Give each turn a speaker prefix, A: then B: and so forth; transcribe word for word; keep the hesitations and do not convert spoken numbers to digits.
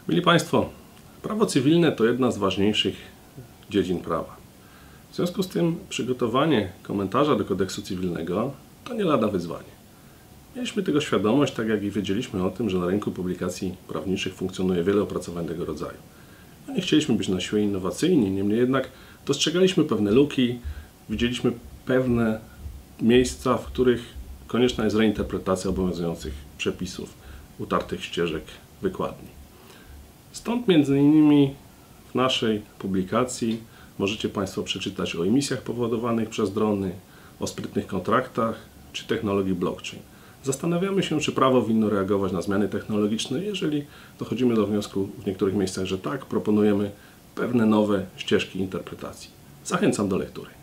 A: Mili Państwo, prawo cywilne to jedna z ważniejszych dziedzin prawa. W związku z tym przygotowanie komentarza do kodeksu cywilnego to nie lada wyzwanie. Mieliśmy tego świadomość, tak jak i wiedzieliśmy o tym, że na rynku publikacji prawniczych funkcjonuje wiele opracowań tego rodzaju. No nie chcieliśmy być na siłę innowacyjni, niemniej jednak dostrzegaliśmy pewne luki, widzieliśmy pewne miejsca, w których konieczna jest reinterpretacja obowiązujących przepisów, utartych ścieżek wykładni. Stąd między innymi w naszej publikacji możecie Państwo przeczytać o emisjach powodowanych przez drony, o sprytnych kontraktach czy technologii blockchain. Zastanawiamy się, czy prawo winno reagować na zmiany technologiczne. Jeżeli dochodzimy do wniosku w niektórych miejscach, że tak, proponujemy pewne nowe ścieżki interpretacji. Zachęcam do lektury.